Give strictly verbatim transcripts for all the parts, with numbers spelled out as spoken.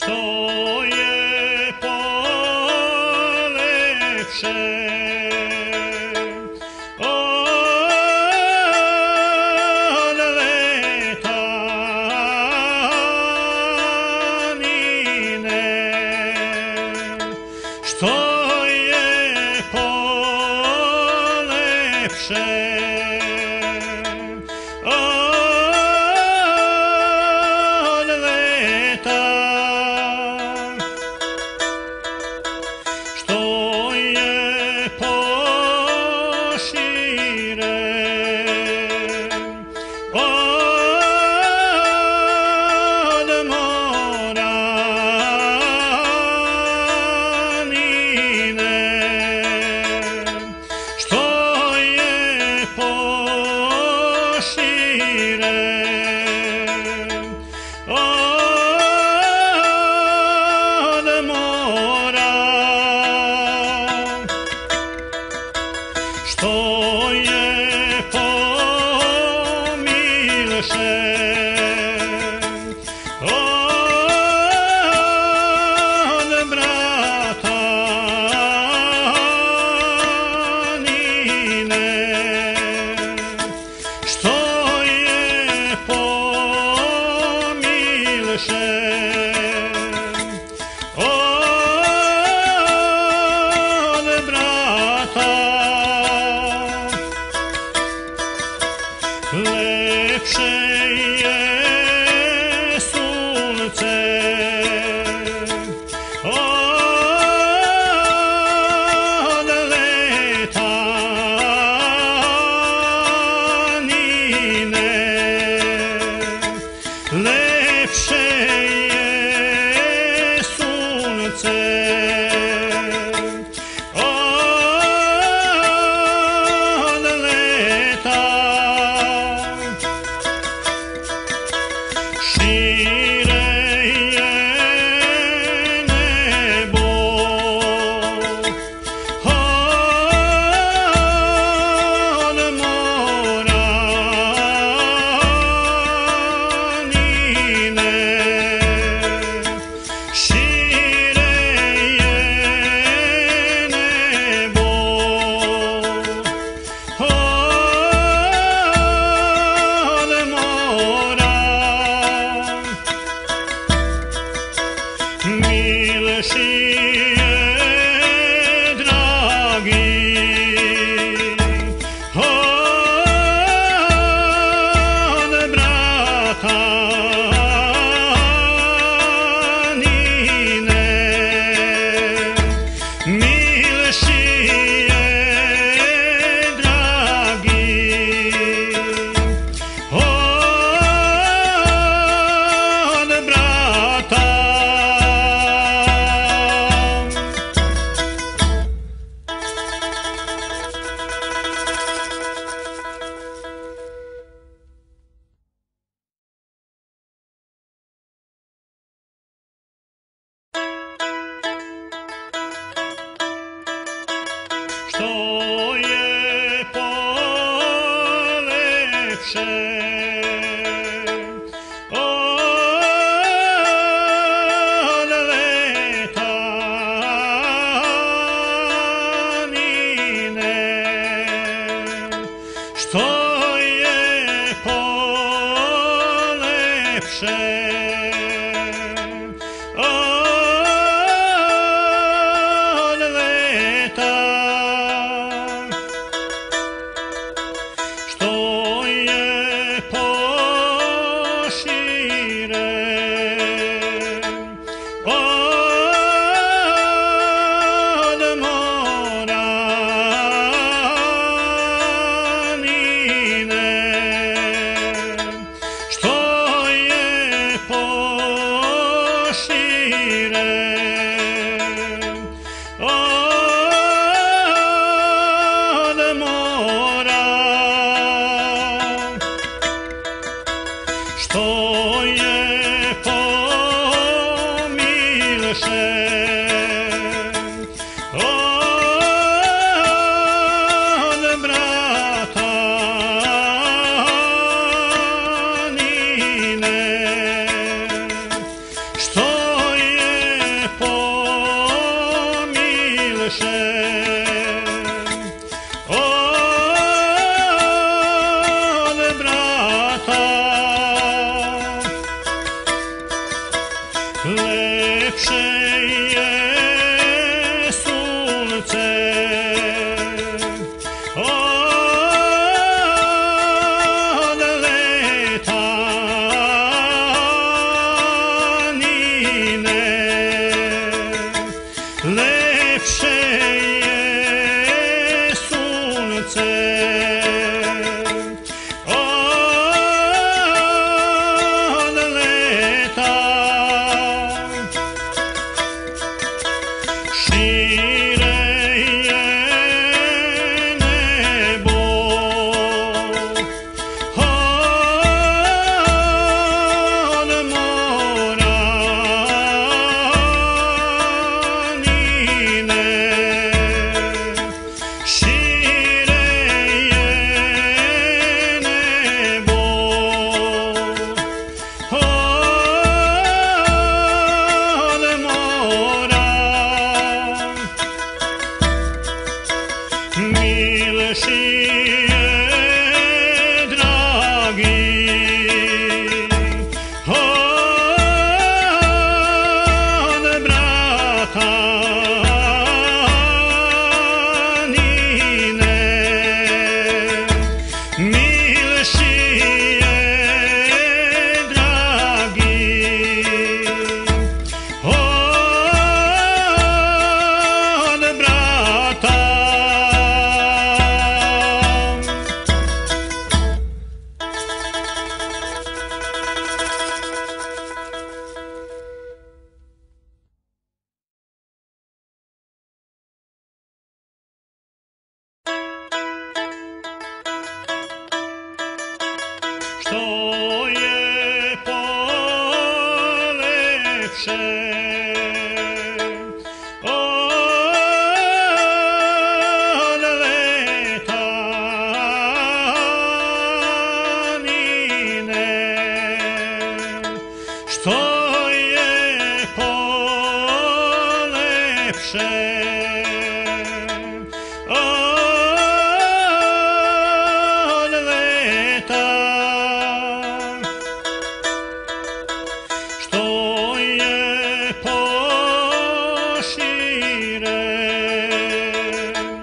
što je polepše od letanine, što je polepše od leta, što je poširen od moranine, što je poširen od mora, što je pomilše od bratanine, što je pomilše od brata. Lepše je sunce od letanine, lepše je sunce od leta. Šire je nebo od moranine, šire je nebo od mora. Milši je dragi od bratanine, milši je dragi od brata. Što je polepše od letanine, što je polepše od leta, što je poširen od moranine, što je poširen od mora, što je pomilše od bratanine, što je što je polepše od letanine, što je polepše od leta, što je poširen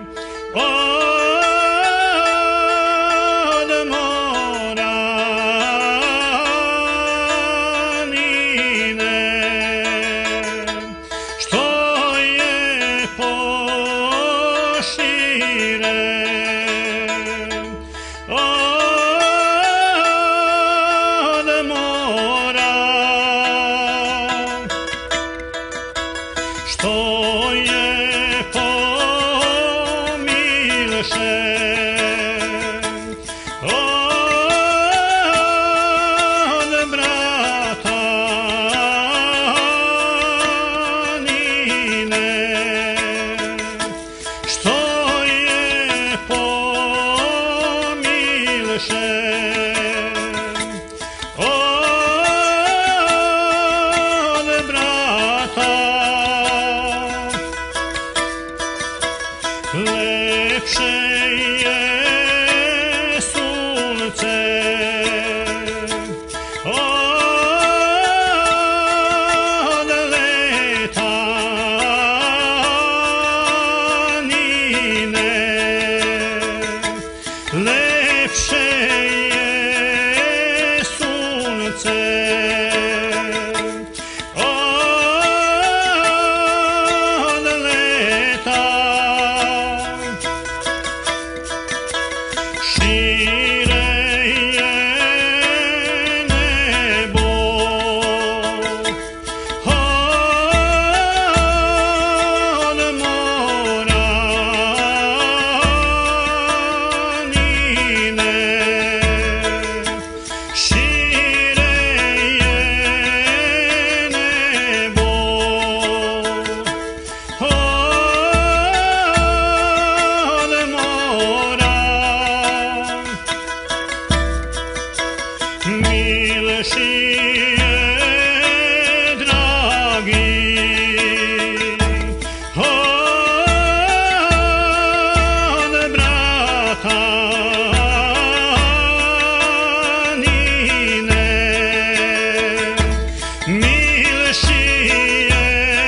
od moranine, što je poširen od mora, što je pomilšen od bratanine, što je pomilšen od brata. Lepše je sunce od letanine, lepše je sunce od leta. Šire je nebo od moranine, šire je nebo od mora. Milši je dragi od bratanine, milši je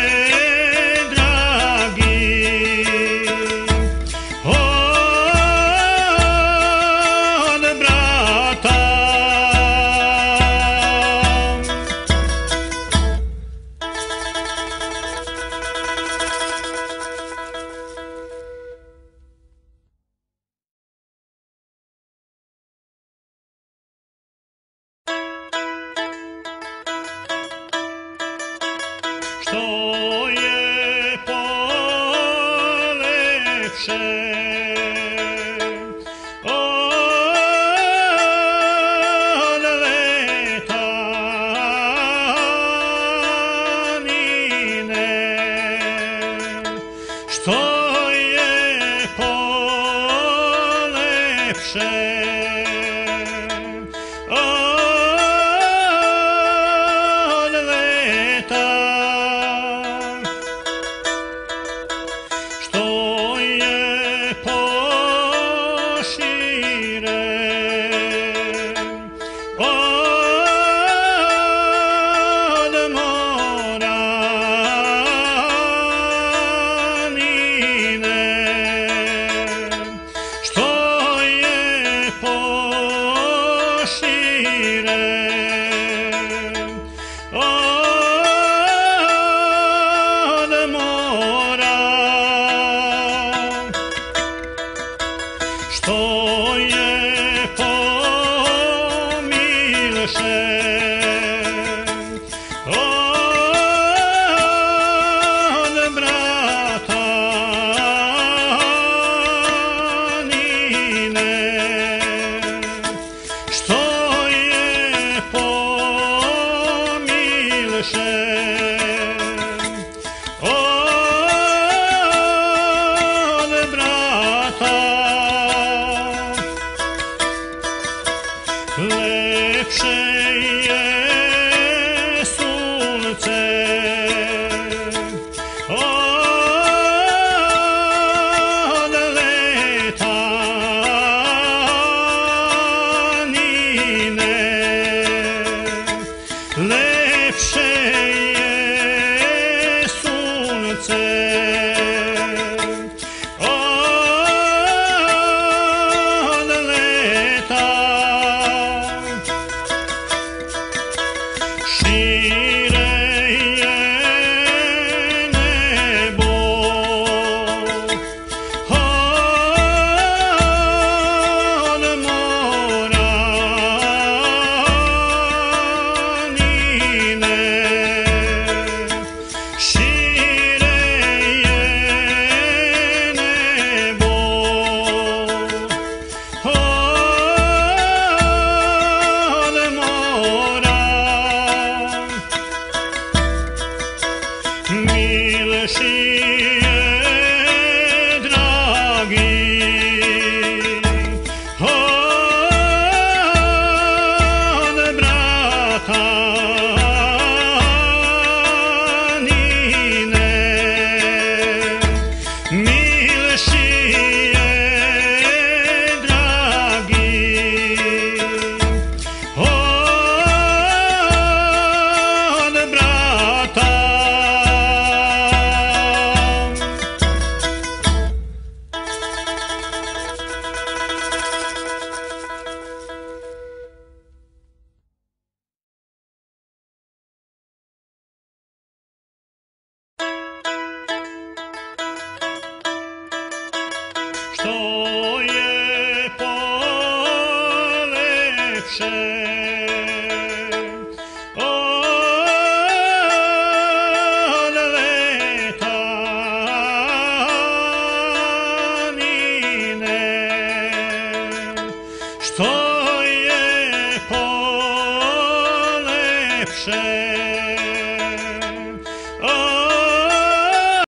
dragi od brata. Što je polepše od letanine, što je polepše od leta, što je poširen od moranine, što je poširen od mora, što je pomilšen od bratanine, što je Lepsze je sunce od letanine. Lepsze je sunce od leta. Šire je nebo od Moranine. Šire je nebo od mora. Milši je dragi od bratanine. Milši je dragi od brata. Što je polepše od letanine. Što je polepše